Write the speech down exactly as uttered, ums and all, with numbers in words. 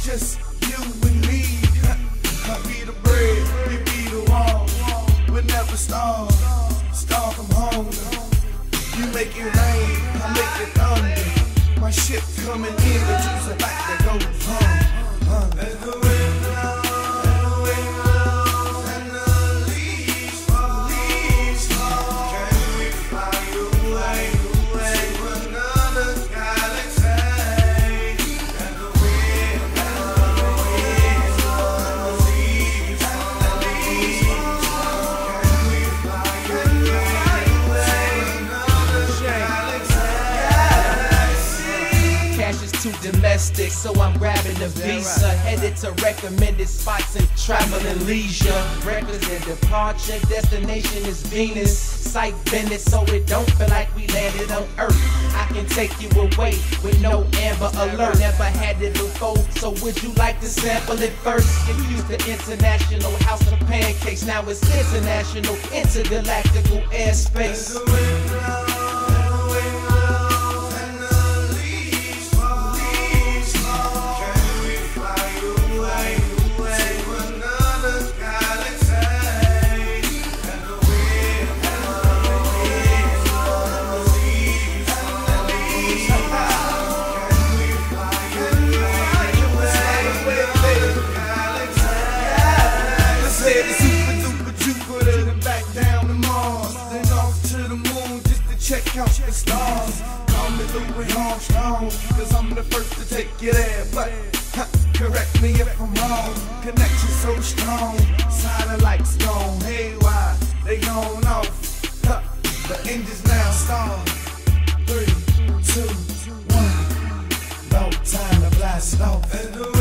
just you and me. I be the bread, we be the wall. We'll never starve, starve from hunger. You make it rain, I make it thunder. My ship coming in, the juice are like that goes home. Uh, Let the wind blow, let the wind blow, and the leaves fall, leaves fall. Can we fly away, away to another galaxy? Let the wind blow, let the wind blow, and the leaves fall, and the leaves fall. Can we fly away, away to another galaxy? Cash is too domestic, so I'm grabbing the visa. Headed to recommended spots and traveling leisure. Records and departure, destination is Venus. Sight Venice, so it don't feel like we landed on Earth. I can take you away with no Amber Alert. Never had it before, so would you like to sample it first? Get used to international house of pancakes. Now it's international, intergalactical airspace. Let the wind blow, let the wind blow, and the leaves fall, leaves fall. Can we fly away, away to another galaxy? Let the wind blow, let the wind blow, and the leaves fall, and the leaves fall. Can we fly away, away to another galaxy? Let's head to super duper Jupiter, then back down to Mars, then off to the moon just to check out the stars. Call me Louis Armstrong, cause I'm the first to take you there. But huh, correct me if I'm wrong. Connection so strong, satellites gone haywire, they gone off. Huh, the engines now start. Three, two, one, no time to blast off.